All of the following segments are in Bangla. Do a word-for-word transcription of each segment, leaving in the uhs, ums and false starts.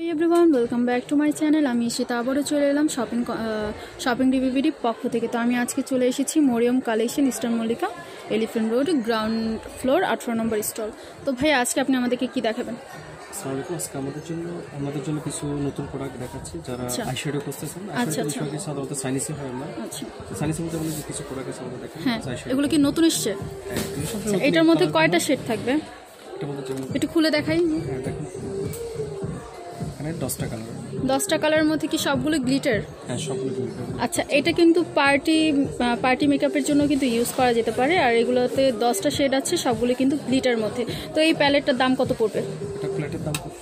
Everyone, welcome back to my channel. আমি ঈশিতা আবারও চলে এলাম শপিং শপিং ডিভিভিডি পক্ষ থেকে। তো আমি আজকে চলে এসেছি Mariam collection, Eastern Mallika, Elephant Road, ground floor, আঠারো নম্বর স্টল। তো ভাই আজকে আপনি আমাদেরকে কি দেখাবেন? আসসালামু আলাইকুম। আজকে আমাদের জন্য আমাদের জন্য কিছু নতুন প্রোডাক্ট দেখাচ্ছি যারা আইশ্যাডো করতেছেন। আচ্ছা আচ্ছা, সাধারণত চাইনিজে হয় না। আচ্ছা, চাইনিজের মধ্যে আমাদের কিছু প্রোডাক্ট আছে আমাদের দেখেন। হ্যাঁ, এগুলো কি নতুন এসেছে? হ্যাঁ, এটার মধ্যে কয়টা শেড থাকবে? এটার মধ্যে যেমন একটু খুলে দেখাই। হ্যাঁ দেখুন, এখানে দশটা কালার। দশটা কালারের মধ্যে কি সবগুলো গ্লিটার? হ্যাঁ, সবগুলো গ্লিটার। আচ্ছা, এটা কিন্তু পার্টি পার্টি মেকআপের জন্য কিন্তু ইউজ করা যেতে পারে। আর এগুলোতে দশটা শেড আছে, সবগুলো কিন্তু গ্লিটার মধ্যে। তো এই প্যালেটটার দাম কত পড়বে? এটা প্লেটের দাম কত?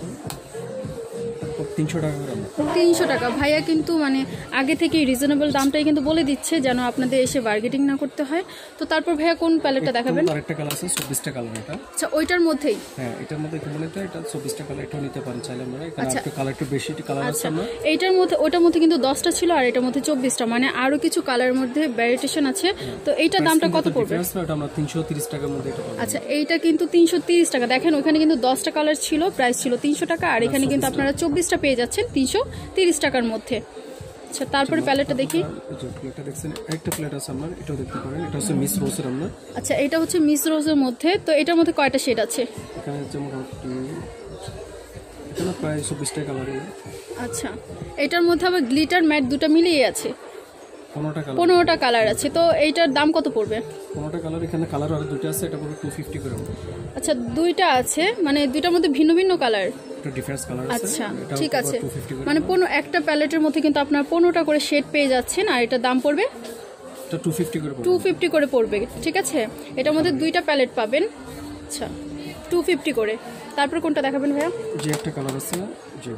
তিনশো টাকা করে। তিনশো টাকা। ভাইয়া কিন্তু মানে আগে থেকেই রিজনেবল দামটাই কিন্তু বলে দিচ্ছে, যেন আপনাদের এসে বার্গেটিং না করতে হয়। তো তারপর ভাইয়া কোন প্যালেটটা দেখাবেন? আরেকটা কালার আছে, চব্বিশটা কালার। এটা আচ্ছা, ওইটার মধ্যেই? হ্যাঁ, এটার মধ্যে কি বলে এটা চব্বিশটা কালার। এটাও নিতে পারেন চাইলে আমরা। এখানে একটু কালার একটু বেশি কালার আছে আমরা। এইটার মধ্যে ওটার মধ্যে কিন্তু দশটা ছিল আর এটার মধ্যে চব্বিশটা, মানে আরো কিছু কালারের মধ্যে ভ্যারিয়েশন আছে। তো এইটার দামটা কত পড়বে? এটা আমরা তিনশো তিরিশ টাকার মধ্যে এটা পাবো। আচ্ছা, এইটা কিন্তু তিনশো তিরিশ টাকা। দেখেন ওখানে কিন্তু দশটা কালার ছিল, প্রাইস ছিল তিনশো টাকা, আর এখানে কিন্তু আপনারা চব্বিশটা পেয়ে যাচ্ছেন তিনশো তিরিশ টাকার মধ্যে। আচ্ছা, তারপরে প্যালেটটা দেখি। প্লেটটা দেখছেন, একটা প্লেট আছে আপনার, এটাও দেখতে পারেন। এটা হচ্ছে মিস রোজের আমরা। আচ্ছা, এটা হচ্ছে মিস রোজের মধ্যে। তো এটার মধ্যে কয়টা শেড আছে? এখানে হচ্ছে মোটামুটি এখানে প্রায় চব্বিশটা কালার। আচ্ছা, এটার মধ্যে আবার গ্লিটার ম্যাট দুটো মিলিয়ে আছে, পনেরোটা কালার। পনেরোটা কালার আছে। তো এইটার দাম কত পড়বে? পনেরোটা কালার। এখানে কালার আর দুটো আছে, এটা পড়বে টু ফিফটি করে। আচ্ছা, দুইটা আছে, মানে দুইটার মধ্যে ভিন্ন ভিন্ন কালার। এটা ডিফারেন্স কালার আছে। আচ্ছা, ঠিক আছে। মানে পনেরো একটা প্যালেটের মধ্যে কিন্তু আপনার পনেরোটা করে শেড পেয়ে যাচ্ছেন, আর এটার দাম পড়বে এটা টু ফিফটি করে। টু ফিফটি করে পড়বে, ঠিক আছে। এটার মধ্যে দুইটা প্যালেট পাবেন। আচ্ছা, টু ফিফটি করে। তারপর কোনটা দেখাবেন ভাইয়া? যে একটা কালার আছে না, যে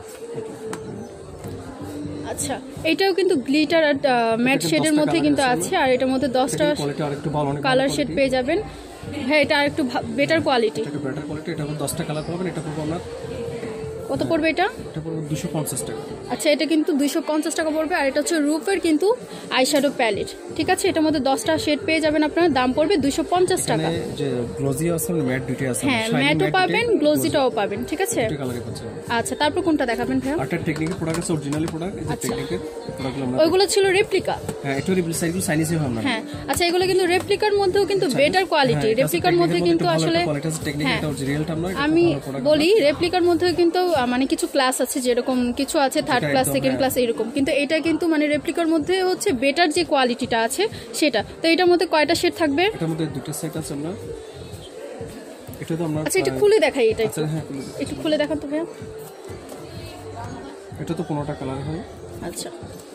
আচ্ছা, এটাও কিন্তু গ্লিটার আর ম্যাট শেডের মধ্যে কিন্তু আছে, আর এটার মধ্যে দশটা কালার শেড পেয়ে যাবেন। হ্যাঁ, এটা আরেকটু বেটার কোয়ালিটি। এটা বেটার কোয়ালিটি। এটা দশটা কালার পাবেন। এটা পড়বে আপনার কত পড়বে এটা? এটা পড়বে দুশো পঞ্চাশ টাকা। আচ্ছা, এটা কিন্তু দুইশো পঞ্চাশ টাকা পড়বে। আর এটা হচ্ছে রুফের কিন্তু আইশ্যাডো প্যালেট, ঠিক আছে। এটার মধ্যে দশটা শেড পেয়ে যাবেন আপনার, দাম পড়বে দুইশো পঞ্চাশ টাকা। যে গ্লোজি আছে, ম্যাট দুটো আছে। হ্যাঁ, ম্যাটও পাবেন, গ্লোজিটাও পাবেন, ঠিক আছে। আচ্ছা, তারপর কোনটা দেখাবেন ভাইয়া? আরটা টেকনিকের প্রোডাক্ট আছে, অরিজিনালি প্রোডাক্ট। এই যে টেকনিকের প্রোডাক্টগুলো আমরা, ওইগুলো ছিল রেপ্লিকা। হ্যাঁ, এটা রেপ্লিকা, এগুলো চাইনিজে হয় না। হ্যাঁ, আচ্ছা, এগুলো কিন্তু রেপ্লিকার মধ্যেও কিন্তু বেটার কোয়ালিটি। রেপ্লিকার মধ্যে কিন্তু আসলে আমি বলি, রেপ্লিকার মধ্যে কিন্তু মানে কিছু ক্লাস আছে, যেরকম কিছু আছে থার্ড ক্লাস, সেকেন্ড ক্লাস, এরকম। কিন্তু এটা কিন্তু মানে রেপ্লিকার মধ্যে হচ্ছে বেটার যে কোয়ালিটিটা আছে সেটা। তো এটার মধ্যে কয়টা শেড থাকবে? এটার মধ্যে দুটো সেট আছে আমরা। এটা তো আমরা, আচ্ছা, এটা খুলে দেখাই। এটা আচ্ছা, হ্যাঁ, একটু খুলে দেখান তো ভাইয়া। এটা তো পনেরোটা কালার হয়। আচ্ছা,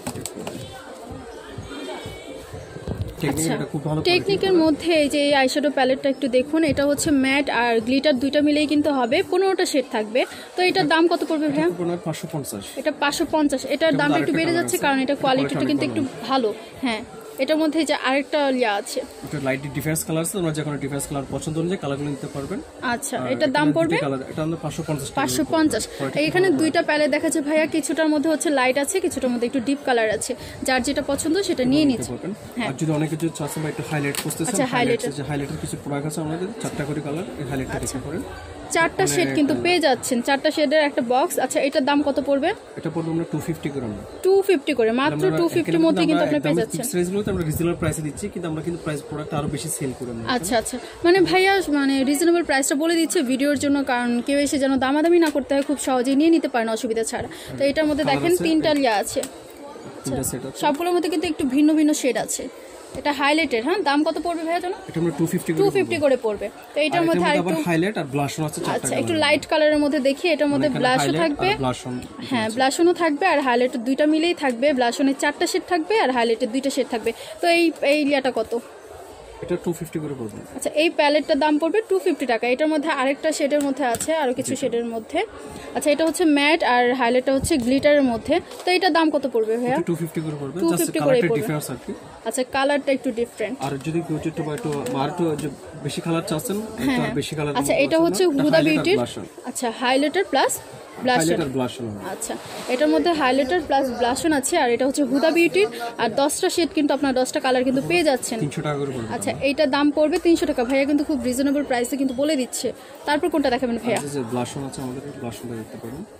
আচ্ছা, টেকনিকের মধ্যে এই যে এই আইশ্যাডো প্যালেটটা একটু দেখুন। এটা হচ্ছে ম্যাট আর গ্লিটার দুইটা মিলেই কিন্তু হবে, পনেরোটা শেড থাকবে। তো এটার দাম কত পড়বে ভাইয়া? পাঁচশো পঞ্চাশ। এটা পাঁচশো পঞ্চাশ। এটার দামটা একটু বেড়ে যাচ্ছে কারণ এটা কোয়ালিটিটা কিন্তু একটু ভালো। হ্যাঁ, এটার মধ্যে যে আরেকটা ইয়া আছে, এটা লাইট ডিফারেন্স কালার আছে। তোমরা যে কোনো ডিফারেন্স কালার পছন্দ অনুযায়ী কালারগুলো নিতে পারবেন। আচ্ছা, এটার দাম পড়বে এটা আমরা পাঁচশো পঞ্চাশ। পাঁচশো পঞ্চাশ। এখানে দুইটা প্যালেট দেখাচ্ছে ভাইয়া, কিছুটার মধ্যে হচ্ছে লাইট আছে, কিছুটার মধ্যে একটু ডিপ কালার আছে। যার যেটা পছন্দ সেটা নিয়ে নিতে পারবেন। হ্যাঁ, আর যদি অনেক কিছু চাচ্ছেন বা একটু হাইলাইট করতেছেন, আচ্ছা, হাইলাইটার যে হাইলাইটার কিছু প্রোডাক্ট আছে আমাদের, চারটা করে কালার। এই হাইলাইটটা দেখতে পারেন। চারটা শেড কিন্তু পেয়ে যাচ্ছেন, চারটা শেডের একটা বক্স। আচ্ছা, এটার দাম কত পড়বে? এটা পড়বে আমরা টু ফিফটি করে। আমরা টু ফিফটি করে, মাত্র টু ফিফটির মধ্যে কিন্তু আপনি পেয়ে যাচ্ছেন। ফিক্সড প্রাইসগুলোতে আমরা রিজনেবল প্রাইসে দিচ্ছি, কিন্তু আমরা কিন্তু প্রাইস প্রোডাক্ট আরো বেশি সেল করি। আচ্ছা আচ্ছা, মানে ভাইয়া মানে রিজনেবল প্রাইসটা বলে দিচ্ছে ভিডিওর জন্য, কারণ কেউ এসে যেন দামাদামি না করতে হয়, খুব সহজেই নিয়ে নিতে পারেন অসুবিধা ছাড়া। তো এটার মধ্যে দেখেন তিনটা লিয়া আছে, সবগুলোর মধ্যে কিন্তু একটু ভিন্ন ভিন্ন শেড আছে। এটা হাইলাইটের। হ্যাঁ, দাম কত পড়বে ভাইয়া জানো? এটা আমরা টু ফিফটি টু ফিফটি করে পড়বে। তো এটার মধ্যে আরেকটু হাইলাইট আর ব্লাশন আছে। আচ্ছা, একটু লাইট কালারের মধ্যে দেখি। এটার মধ্যে ব্লাশও থাকবে, হ্যাঁ, ব্লাশনও থাকবে, আর হাইলাইটের দুইটা মিলেই থাকবে। ব্লাশনের চারটা শেড থাকবে আর হাইলাইটের দুইটা শেড থাকবে। তো এই এই লিয়াটা কত? এটা টু ফিফটি করে পড়বে। আচ্ছা, এই প্যালেটটার দাম পড়বে টু ফিফটি টাকা। এটার মধ্যে আরেকটা শেডের মধ্যে আছে, আরো কিছু শেডের মধ্যে। আচ্ছা, এটা হচ্ছে ম্যাট আর হাইলাইটটা হচ্ছে গ্লিটারের মধ্যে। তো এটার দাম কত পড়বে ভাইয়া? টু ফিফটি করে পড়বে। টু ফিফটি করে পড়বে। ডিফারেন্স আছে। আচ্ছা, কালারটা একটু ডিফারেন্ট। আর যদি কেউ একটু একটু আর একটু বেশি কালার চাচ্ছেন, একটু বেশি কালার। আচ্ছা, এটা হচ্ছে হুদা বিউটির। আচ্ছা, হাইলাইটার প্লাস ব্লাশন। আচ্ছা, এটার মধ্যে হাইলাইটার প্লাস ব্লাশন আছে, আর এটা হচ্ছে হুদা বিউটির। আর দশটা শেড কিন্তু আপনার দশটা কালার কিন্তু পেয়ে যাচ্ছেন তিনশো টাকা করে পড়বে। আচ্ছা, এইটার দাম পড়বে তিনশো টাকা। ভাইয়া কিন্তু খুব রিজনেবল প্রাইসে কিন্তু বলে দিচ্ছে। তারপর কোনটা দেখাবেন ভাইয়া? ব্লাশন আছে আমাদের, ব্লাশনটা দেখতে পারেন।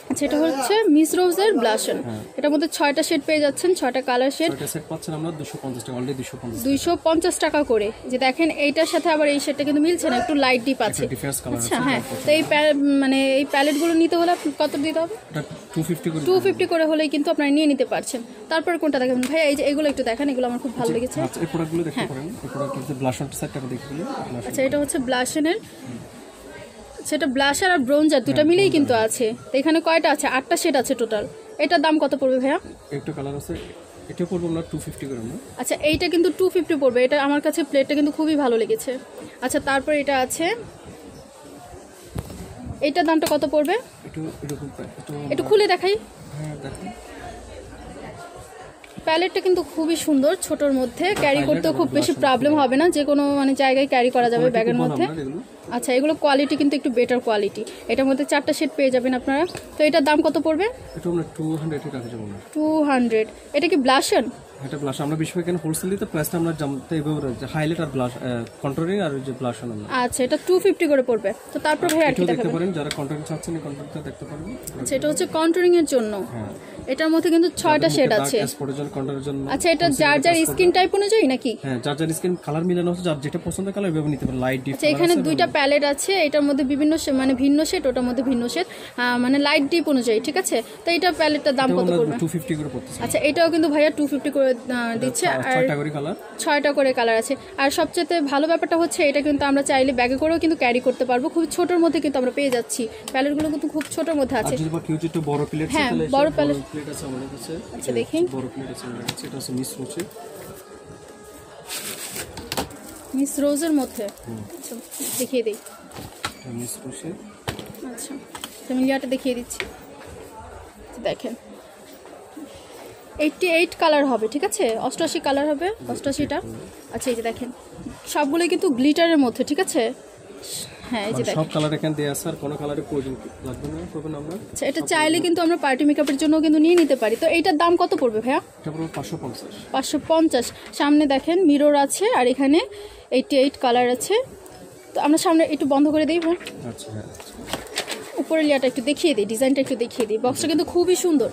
আচ্ছা এটা হচ্ছে মিস রোজের ব্লাশন, এটার মধ্যে ছয়টা শেড পেয়ে যাচ্ছেন, ছয়টা কালার শেড, ছয়টা সেট পাচ্ছেন আমরা দুশো পঞ্চাশ টাকা, অলরেডি দুশো পঞ্চাশ দুইশো পঞ্চাশ টাকা করে। যে দেখেন এইটার সাথে আবার এই শেডটা কিন্তু মিলছে না, একটু লাইট ডিপ আছে। ডিফারেন্স কালার আচ্ছা হ্যাঁ, তো এই প্যা- মানে এই প্যালেটগুলো নিতে হলে আপনি কত দিতে হবে? এটা টু ফিফটি করে টু ফিফটি করে হলেই কিন্তু আপনারা নিয়ে নিতে পারছেন। তারপর কোনটা দেখেন ভাই? এই যে এগুলো একটু দেখেন, এগুলো আমার খুব ভালো লেগেছে। আচ্ছা এই প্রোডাক্টগুলো দেখতে পারেন, এই প্রোডাক্ট হচ্ছে ব্লাশন সেটটা দেখতে পারেন। আচ্ছা এটা হচ্ছে ব্লাশনের, সেটা ব্লাশার আর ব্রোঞ্জার দুটো মিলেই কিন্তু আছে। তো এখানে কয়টা আছে? আটটা শেড আছে টোটাল। এটার দাম কত পড়বে ভাইয়া? একটা কালার আছে, এটা পড়বে আমরা টু ফিফটি করে না। আচ্ছা এইটা কিন্তু টু ফিফটি পড়বে, এটা আমার কাছে প্লেটটা কিন্তু খুবই ভালো লেগেছে। আচ্ছা তারপর এটা আছে, এইটার দামটা কত পড়বে? একটু এরকম একটু একটু খুলে দেখাই। হ্যাঁ দেখুন, প্যালেটটা কিন্তু খুবই সুন্দর, ছোটর মধ্যে ক্যারি করতেও খুব বেশি প্রবলেম হবে না, যে কোনো মানে জায়গায় ক্যারি করা যাবে ব্যাগের মধ্যে। আচ্ছা এগুলো কোয়ালিটি কিন্তু একটু বেটার কোয়ালিটি, এটার মধ্যে চারটা সেট পেয়ে যাবেন আপনারা। তো এটার দাম কত পড়বে? এটা আমরা টু হান্ড্রেড টাকা যাবো না। Two hundred. এটা কি ব্লাশন? এটা ব্লাশ আমরা বেশিরভাগ এখানে হোলসেল দিতে, প্রাইসটা আমরা জানতে এভাবে যে হাইলাইট আর ব্লাশ কন্ট্রোলিং আর যে ব্লাশ আমরা। আচ্ছা এটা টু ফিফটি করে পড়বে। তো তারপর ভাই আর কি দেখতে দেখাবেন? পারেন যারা কন্ট্রোলিং চাচ্ছেন এই কন্ট্রোলিংটা দেখতে পারেন। আচ্ছা এটা হচ্ছে কন্ট্রোলিং এর জন্য, হ্যাঁ এটার মধ্যে কিন্তু ছয়টা শেড আছে। স্পটের জন্য কন্ট্রোলের জন্য। আচ্ছা এটা যার যার স্কিন টাইপ অনুযায়ী নাকি? হ্যাঁ যার যার স্কিন কালার মিলানো হচ্ছে, যার যেটা পছন্দ কালার এভাবে নিতে পারেন। লাইট ডিপ আচ্ছা এখানে দুইটা প্যালেট আছে, এটার মধ্যে বিভিন্ন শে- মানে ভিন্ন শেড, ওটার মধ্যে ভিন্ন শেড, মানে লাইট ডিপ অনুযায়ী, ঠিক আছে? তো এটা প্যালেটটার দাম কত পড়বে? টু ফিফটি করে পড়তেছে। আচ্ছা এটাও কিন্তু ভাইয়া টু ফিফটি করে আহ, দিচ্ছে, আর ছয়টা করে কালার, ছয়টা করে কালার আছে। আর সবচেয়ে ভালো ব্যাপারটা হচ্ছে এটা কিন্তু আমরা চাইলে ব্যাগে করেও কিন্তু ক্যারি করতে পারবো, খুব ছোটোর মধ্যে কিন্তু আমরা পেয়ে যাচ্ছি। প্যালেটগুলো কিন্তু খুব ছোটোর মধ্যে আছে। যদি বা কেউ যদি একটু বড় প্লেট হ্যাঁ, বড় প্লেট- প্লেট আছে আমাদের কাছে। আচ্ছা দেখি, বড় প্লেট আছে আমাদের কাছে, এটা হচ্ছে মিস রোচে মিস রোজের মধ্যে। আচ্ছা দেখিয়ে দিই। এটা মিস রোচে। আচ্ছা আমি ইয়াটা দেখিয়ে দিচ্ছি, দেখেন এইটটি এইট কালার হবে, ঠিক আছে? অষ্টআশি কালার হবে, অষ্টআশিটা। আচ্ছা এই যে দেখেন সবগুলোই কিন্তু গ্লিটারের মধ্যে, ঠিক আছে? হ্যাঁ এই যে দেখেন সব কালার এখানে দেয়া আছে, আর কোন কালারে প্রয়োজন লাগবে না করবেন আমরা। আচ্ছা এটা চাইলে কিন্তু আমরা পার্টি মেকআপের জন্য কিন্তু নিয়ে নিতে পারি। তো এইটার দাম কত পড়বে ভাইয়া? এটা পুরো পাঁচশো পঞ্চাশ। পাঁচশো পঞ্চাশ। সামনে দেখেন মিরর আছে, আর এখানে এইটটি এইট কালার আছে। তো আমরা সামনে একটু বন্ধ করে দিই ভাই, আচ্ছা হ্যাঁ, উপরের লেয়ারটা একটু দেখিয়ে দিই, ডিজাইনটা একটু দেখিয়ে দিই। বক্সটা কিন্তু খুবই সুন্দর,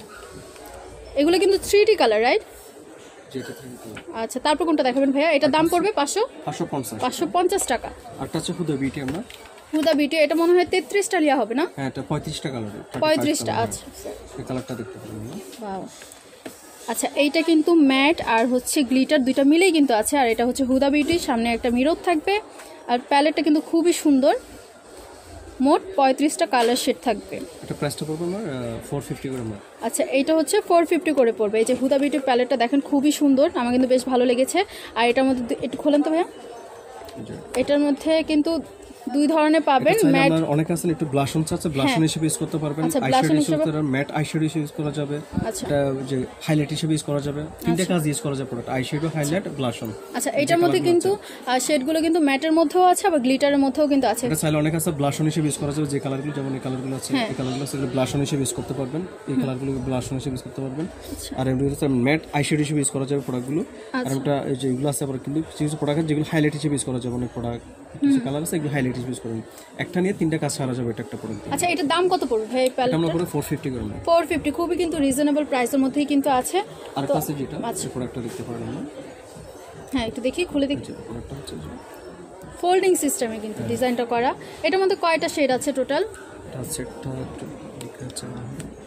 এগুলো কিন্তু থ্রি ডি কালার, রাইট? যেটা থ্রি কালার। আচ্ছা তারপর কোনটা দেখাবেন ভাইয়া? এটার দাম পড়বে পাঁচশো পাঁচশো পঞ্চাশ। পাঁচশো পঞ্চাশ টাকা। আরটা হচ্ছে হুদা বিটি আমরা। হুদা বিউটি, এটা মনে হয় তেত্রিশটা লিয়া হবে না? হ্যাঁ এটা পঁয়ত্রিশটা কালার। পঁয়ত্রিশটা। আচ্ছা এই কালারটা দেখতে পারেন না। Wow. আচ্ছা এইটা কিন্তু ম্যাট আর হচ্ছে গ্লিটার দুইটা মিলেই কিন্তু আছে, আর এটা হচ্ছে হুদা বিউটি, সামনে একটা মিরর থাকবে, আর প্যালেটটা কিন্তু খুবই সুন্দর। মোট পঁয়ত্রিশটা কালার শেড থাকবে। এটা প্রাইসটা পড়বে আমার ফোর ফিফটি করে মাত্র। আচ্ছা এইটা হচ্ছে ফোর ফিফটি করে পড়বে। এই যে হুদা বিউটির প্যালেটটা দেখেন খুবই সুন্দর, আমার কিন্তু বেশ ভালো লেগেছে। আর এটার মধ্যে দু- একটু খোলেন তো ভাইয়া। এটার মধ্যে কিন্তু দুই ধরনের পাবেন, ম্যাট। আপনার অনেক আছে একটু ব্লাশন চাচ্ছে, ব্লাশন হিসেবে ইউজ করতে পারবেন। আচ্ছা, আইশ্যাডো blush হিসেবে হিসেবে- ম্যাট আইশ্যাডো হিসেবে ইউজ করা যাবে। আচ্ছা এটা যে হাইলাইট হিসেবে ইউজ করা যাবে। তিনটা কাজ ইউজ করা যাবে প্রোডাক্ট, আইশ্যাডো, হাইলাইট, ব্লাশন। আচ্ছা এটার মধ্যে কিন্তু শেডগুলো কিন্তু ম্যাটের মধ্যেও আছে, আবার গ্লিটারের মধ্যেও কিন্তু আছে। এটা চাইলে অনেক আছে ব্লাশন হিসেবে ইউজ করা যাবে, যে কালারগুলো যেমন এই কালারগুলো আছে, এই কালারগুলো আছে, এগুলো ব্লাশন হিসেবে ইউজ করতে পারবেন। এই কালারগুলো ব্লাশন হিসেবে ইউজ করতে পারবেন। আর এমনি হচ্ছে ম্যাট আইশ্যাডো হিসেবে ইউজ করা যাবে প্রোডাক্টগুলো। আর একটা এই যে এগুলো আছে আবার কিন্তু কিছু প্রোডাক্ট যেগুলো হাইলাইট হিসেবে ইউজ করা যাবে, অনেক প্রোডাক্ট কিছু কালার আছে এগুলো হাইলাইট হিসেবে ইউজ করবেন। একটা নিয়ে তিনটা কাজ সারা যাবে, এটা একটা প্রোডাক্ট। আচ্ছা এটার দাম কত পড়বে ভাই? এটা আমরা প্যালেটটা পুরো ফোর ফিফটি করে নেব। ফোর ফিফটি, খুবই কিন্তু রিজনেবল প্রাইসের মধ্যেই কিন্তু আছে। আর তো- কাছে যেটা আচ্ছা এই প্রোডাক্টটা দেখতে পারেন না, হ্যাঁ একটু দেখি, খুলে দেখি। যে প্রোডাক্টটা হচ্ছে যে ফোল্ডিং সিস্টেমে কিন্তু ডিজাইনটা করা। এটার মধ্যে কয়টা শেড আছে টোটাল? এটা সেটটা একটু দেখতে হচ্ছে না।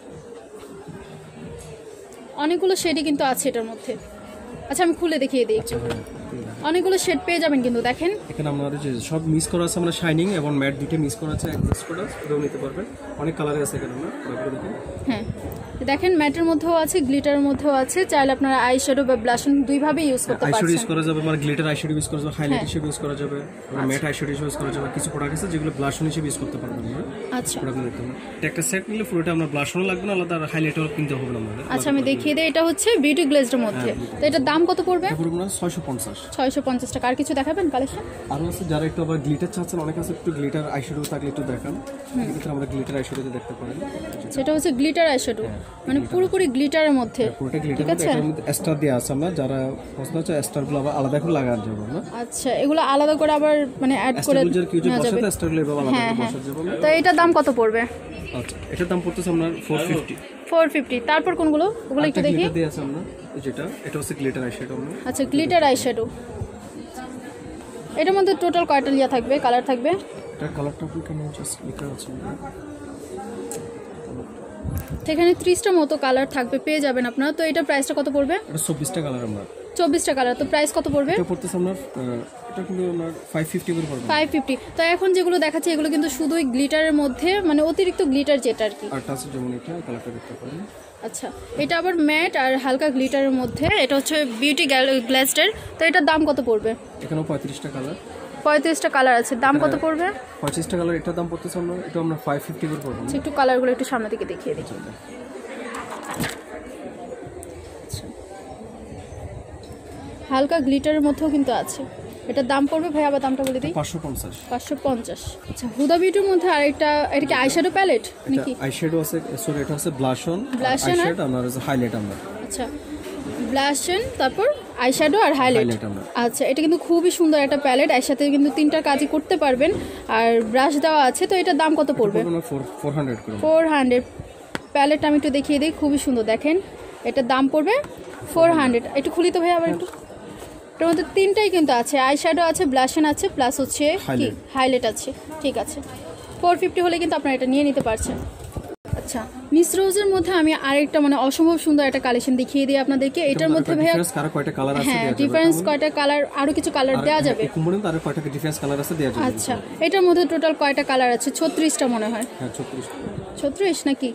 অনেকগুলো শেডই কিন্তু আছে এটার মধ্যে। আচ্ছা আমি খুলে দেখিয়ে দিই একটু। হ্যাঁ, অনেকগুলো শেড পেয়ে যাবেন কিন্তু, দেখেন এখানে আমরা যে সব মিস করা আছে, আমরা শাইনিং এবং ম্যাট দুটো মিস করা আছে, এক মিস করা আছে, এটাও নিতে পারবেন। অনেক কালারে আছে এখানে, আমরা প্রোডাক্টগুলো দেখেন। হ্যাঁ দেখেন ম্যাটের মধ্যেও আছে, গ্লিটারের মধ্যেও আছে। চাইলে আপনারা আই শ্যাডো বা ব্লাশন দুইভাবে ইউজ করতে আইশ্যাডো পারছেন। ইউজ করা যাবে, মানে গ্লিটার আইশ্যাডো ইউজ করা যাবে, হাইলাইট হিসেবে ইউজ করা যাবে, ম্যাট আইশ্যাডো হিসেবে ইউজ করা যাবে। কিছু প্রোডাক্ট আছে যেগুলো ব্লাশন হিসেবে ইউজ করতে পারবেন আমরা। আচ্ছা প্রোডাক্টগুলো দেখতে পাবেন। এটা একটা সেট নিলে পুরোটা আমরা ব্লাশনও লাগবে না, আলাদা হাইলাইটও কিনতে হবে না আমাদের। আচ্ছা আমি দেখিয়ে দিই, এটা হচ্ছে বিউটি গ্লেজের মধ্যে। তো এটার দাম কত পড়বে? এটা পুরো ছয়শো পঞ্চাশ। ছয়শো পঞ্চাশ টাকা। আর কিছু দেখাবেন কালেকশন? আরও আছে যারা একটু আবার গ্লিটার চাচ্ছেন, অনেক আছে একটু গ্লিটার আইশ্যাডো থাকলে একটু দেখান। এক্ষেত্রে আমরা গ্লিটার আইশ্যাডোতে দেখতে পারেন। সেটা হচ্ছে গ্লিটার আই শ্যাডো, মানে পুরোপুরি গ্লিটারের মধ্যে। পুরোটা গ্লিটার মধ্যে, এটার মধ্যে এক্সট্রা দেওয়া আছে, আমরা যারা পছন্দ হচ্ছে এক্সট্রাগুলো আবার আলাদা করে লাগানো যাবে না। আচ্ছা এগুলো আলাদা করে আবার মানে অ্যাড করে এক্সট্রাগুলো যারা কেউ যদি নেওয়া যাবে। বসাতে এক্সট্রাগুলো এভাবে আলাদা হ্যাঁ করে হ্যাঁ। বসাতে যাবে না। তো এটার দাম কত পড়বে? আচ্ছা এটার দাম পড়তেছে আপনার ফোর ফিফটি। Four fifty. তারপর কোনগুলো ওগুলো একটু দেখি। এটা দিয়ে আছে আমরা যেটা এটা হচ্ছে গ্লিটার আইশ্যাডো আমরা। আচ্ছা গ্লিটার আইশ্যাডো, এটার মধ্যে টোটাল কয়টা লিয়া থাকবে, কালার থাকবে? এটা কালারটা আপনি কেন জাস্ট লেখা আছে এখানে ত্রিশটা মতো কালার থাকবে, পেয়ে যাবেন আপনারা। তো এটা প্রাইসটা কত পড়বে? এটা চব্বিশটা কালার আমরা। চব্বিশটা কালার, তো প্রাইস কত পড়বে? এটা পড়তেছে আপনার এটা কিন্তু আপনার ফাইভ ফিফটি করে পড়বে। Five fifty. তো এখন যেগুলো দেখাচ্ছি এগুলো কিন্তু শুধুই গ্লিটারের মধ্যে, মানে অতিরিক্ত গ্লিটার যেটা আর কি। আর টাচে যেমন এটা কালারটা দেখতে পারেন। আচ্ছা এটা আবার ম্যাট আর হালকা গ্লিটারের মধ্যে, এটা হচ্ছে বিউটি গ্লাসডের। তো এটার দাম কত পড়বে? এখানেও পঁয়ত্রিশটা কালার। পঁয়ত্রিশটা কালার আছে, দাম কত পড়বে? পঁচিশটা কালার, এটার দাম পড়তেছে আমরা এটা আমরা ফাইভ ফিফটি করে পড়বো। একটু কালারগুলো একটু সামনে থেকে দেখিয়ে দিই। হালকা গ্লিটারের মধ্যেও কিন্তু আছে, এটার দাম পড়বে ভাই আবার দামটা বলে দিই। পাঁচশো পঞ্চাশ। পাঁচশো পঞ্চাশ। আচ্ছা হুদা বিউটির মধ্যে আরেকটা, এটা কি আইশ্যাডো প্যালেট নাকি? আইশ্যাডো আছে, সরি এটা হচ্ছে blush on. Blush on eyeshadow আমরা হচ্ছে হাইলাইট আমরা। আচ্ছা ব্লাশ অন, তারপর আইশ্যাডো আর হাইলাইট। আচ্ছা এটা কিন্তু খুবই সুন্দর একটা প্যালেট, এর সাথে কিন্তু তিনটা কাজই করতে পারবেন আর ব্রাশ দেওয়া আছে। তো এটার দাম কত পড়বে? ফোর হান্ড্রেড করে। Four hundred. প্যালেটটা আমি একটু দেখিয়ে দিই, খুবই সুন্দর দেখেন। এটার দাম পড়বে ফোর হান্ড্রেড। একটু খুলি তো ভাই আবার একটু। এটার মধ্যে তিনটাই কিন্তু আছে, আইশ্যাডো আছে, ব্লাশন আছে, প্লাস হচ্ছে কি হাইলাইট আছে। ঠিক আছে, ফোর ফিফটি হলে কিন্তু আপনারা এটা নিয়ে নিতে পারছেন। আচ্ছা মিস রোজের মধ্যে আমি আরেকটা মানে অসম্ভব সুন্দর একটা কালেকশন দেখিয়ে দিই আপনাদেরকে। এটার মধ্যে ভাইয়া কয়টা কালার আছে? হ্যাঁ ডিফারেন্স কয়টা কালার, আরো কিছু কালার দেওয়া যাবে। আরো কয়টা ডিফারেন্স কালার আছে দেওয়া যাবে। আচ্ছা এটার মধ্যে টোটাল কয়টা কালার আছে? ছত্রিশটা মনে হয়। হ্যাঁ ছত্রিশ। ছত্রিশ নাকি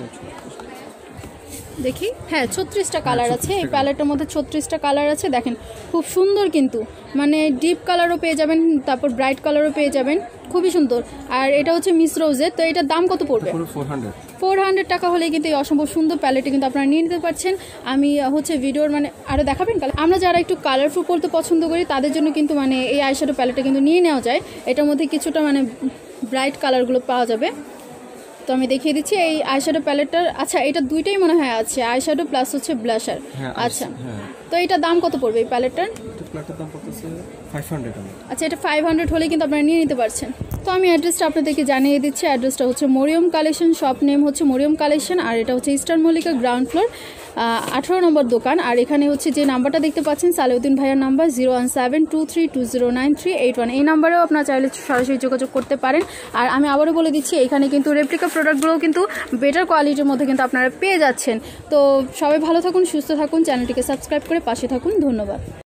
দেখি? হ্যাঁ ছত্রিশটা কালার আছে এই প্যালেটের মধ্যে, ছত্রিশটা কালার আছে। দেখেন খুব সুন্দর কিন্তু, মানে ডিপ কালারও পেয়ে যাবেন, তারপর ব্রাইট কালারও পেয়ে যাবেন, খুবই সুন্দর। আর এটা হচ্ছে মিস রোজের। তো এটার দাম কত পড়বে? ফোর হান্ড্রেড টাকা হলে কিন্তু এই অসম্ভব সুন্দর প্যালেটে কিন্তু আপনারা নিয়ে নিতে পারছেন। আমি হচ্ছে ভিডিওর মানে আরও দেখাবেন। আমরা যারা একটু কালারফুল পড়তে পছন্দ করি তাদের জন্য কিন্তু মানে এই আইশ্যাডো প্যালেটটা কিন্তু নিয়ে নেওয়া যায়। এটার মধ্যে কিছুটা মানে ব্রাইট কালারগুলো পাওয়া যাবে। তো আমি দেখিয়ে দিচ্ছি এই আইশ্যাডো প্যালেটটার। আচ্ছা এটা দুইটাই মনে হয় আছে, আইশ্যাডো প্লাস হচ্ছে ব্লাশার। আচ্ছা তো এটার দাম কত পড়বে এই প্যালেটটার? আচ্ছা এটা ফাইভ হান্ড্রেড হলে কিন্তু আপনারা নিয়ে নিতে পারছেন। তো আমি অ্যাড্রেসটা আপনাদেরকে জানিয়ে দিচ্ছি। অ্যাড্রেসটা হচ্ছে মরিয়ম কালেকশন, শপ নেম হচ্ছে মরিয়ম কালেকশন, আর এটা হচ্ছে ইস্টার্ন মল্লিকা গ্রাউন্ড ফ্লোর আঠারো নম্বর দোকান। আর এখানে হচ্ছে যে নাম্বারটা দেখতে পাচ্ছেন সালেউদ্দিন ভাইয়ার number zero one seven two three two zero nine three eight one, এই নাম্বারেও আপনারা চাইলে সরাসরি যোগাযোগ করতে পারেন। আর আমি আবারও বলে দিচ্ছি এখানে কিন্তু রেপ্লিকা প্রোডাক্টগুলোও কিন্তু বেটার কোয়ালিটির মধ্যে কিন্তু আপনারা পেয়ে যাচ্ছেন। তো সবাই ভালো থাকুন, সুস্থ থাকুন, চ্যানেলটিকে সাবস্ক্রাইব করে পাশে থাকুন। ধন্যবাদ।